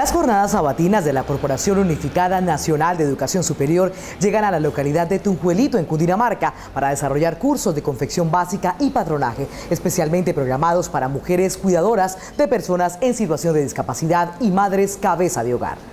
Las jornadas sabatinas de la Corporación Unificada Nacional de Educación Superior llegan a la localidad de Tunjuelito, en Cundinamarca, para desarrollar cursos de confección básica y patronaje, especialmente programados para mujeres cuidadoras de personas en situación de discapacidad y madres cabeza de hogar.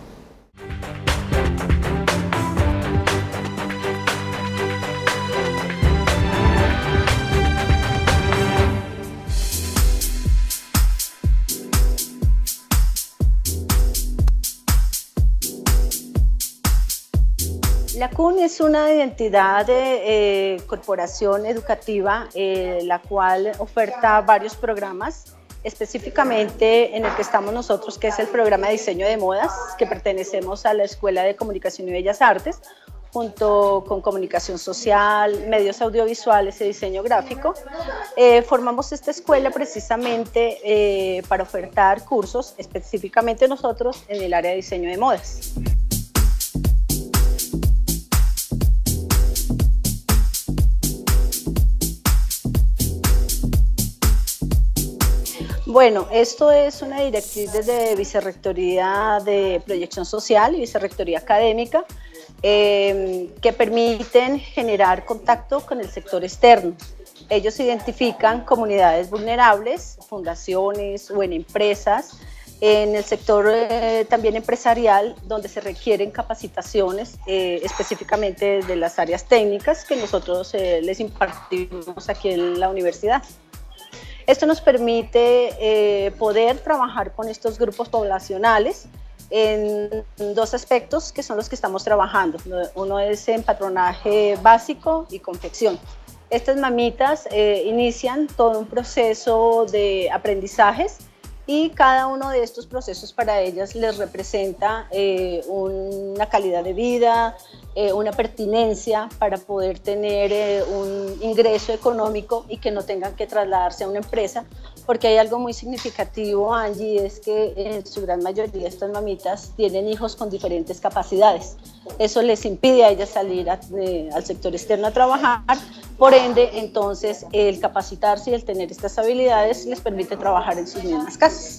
La CUN es una identidad de corporación educativa, la cual oferta varios programas, específicamente en el que estamos nosotros, que es el programa de diseño de modas, que pertenecemos a la Escuela de Comunicación y Bellas Artes, junto con comunicación social, medios audiovisuales y diseño gráfico. Formamos esta escuela precisamente para ofertar cursos, específicamente nosotros en el área de diseño de modas. Bueno, esto es una directriz desde Vicerrectoría de Proyección Social y Vicerrectoría Académica que permiten generar contacto con el sector externo. Ellos identifican comunidades vulnerables, fundaciones o en empresas, en el sector también empresarial, donde se requieren capacitaciones específicamente de las áreas técnicas que nosotros les impartimos aquí en la universidad. Esto nos permite poder trabajar con estos grupos poblacionales en dos aspectos que son los que estamos trabajando. Uno es en patronaje básico y confección. Estas mamitas inician todo un proceso de aprendizajes y cada uno de estos procesos para ellas les representa una calidad de vida, una pertinencia para poder tener un ingreso económico y que no tengan que trasladarse a una empresa, porque hay algo muy significativo, Angie, es que en su gran mayoría estas mamitas tienen hijos con diferentes capacidades. Eso les impide a ellas salir al sector externo a trabajar, por ende, entonces, el capacitarse y el tener estas habilidades les permite trabajar en sus mismas casas.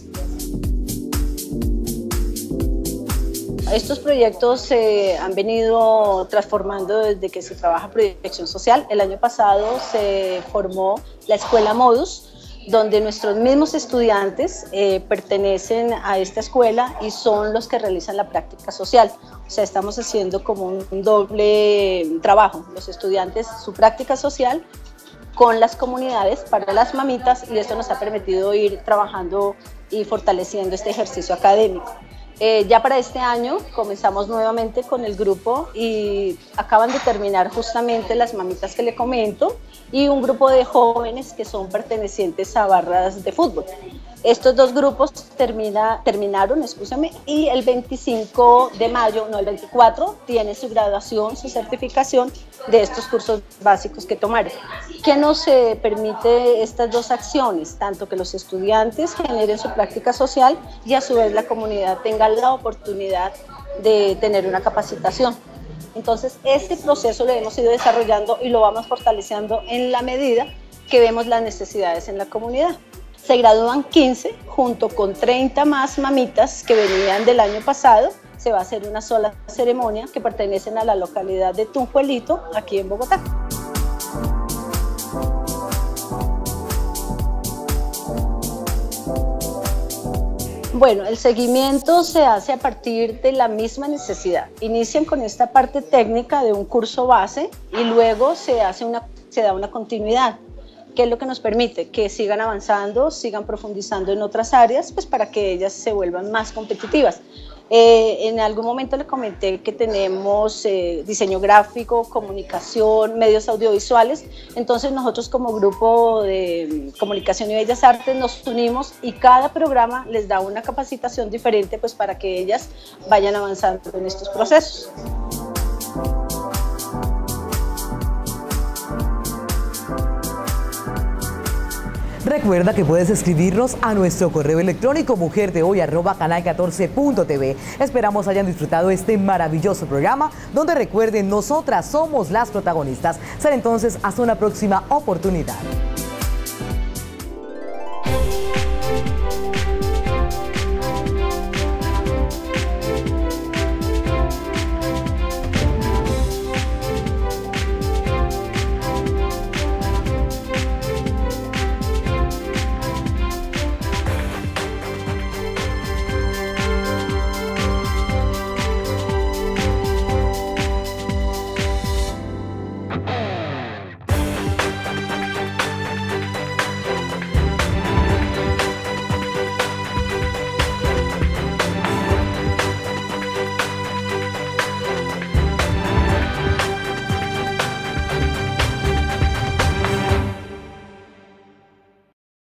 Estos proyectos se han venido transformando desde que se trabaja proyección social. El año pasado se formó la Escuela Modus, donde nuestros mismos estudiantes pertenecen a esta escuela y son los que realizan la práctica social. O sea, estamos haciendo como un doble trabajo. Los estudiantes, su práctica social con las comunidades para las mamitas, y esto nos ha permitido ir trabajando y fortaleciendo este ejercicio académico. Ya para este año comenzamos nuevamente con el grupo y acaban de terminar justamente las mamitas que le comento y un grupo de jóvenes que son pertenecientes a barras de fútbol. Estos dos grupos terminaron, y el 25 de mayo, no el 24, tiene su graduación, su certificación de estos cursos básicos que tomaron. ¿Qué nos permite estas dos acciones? Tanto que los estudiantes generen su práctica social y a su vez la comunidad tenga la oportunidad de tener una capacitación. Entonces, este proceso lo hemos ido desarrollando y lo vamos fortaleciendo en la medida que vemos las necesidades en la comunidad. Se gradúan 15 junto con 30 más mamitas que venían del año pasado. Se va a hacer una sola ceremonia que pertenecen a la localidad de Tunjuelito, aquí en Bogotá. Bueno, el seguimiento se hace a partir de la misma necesidad. Inician con esta parte técnica de un curso base y luego se da una continuidad. ¿Qué es lo que nos permite? Que sigan avanzando, sigan profundizando en otras áreas, pues para que ellas se vuelvan más competitivas. En algún momento le comenté que tenemos diseño gráfico, comunicación, medios audiovisuales. Entonces nosotros como grupo de comunicación y bellas artes nos unimos y cada programa les da una capacitación diferente, pues para que ellas vayan avanzando en estos procesos. Recuerda que puedes escribirnos a nuestro correo electrónico mujerdehoy@canal14.tv. Esperamos hayan disfrutado este maravilloso programa, donde recuerden, nosotras somos las protagonistas. Será entonces hasta una próxima oportunidad.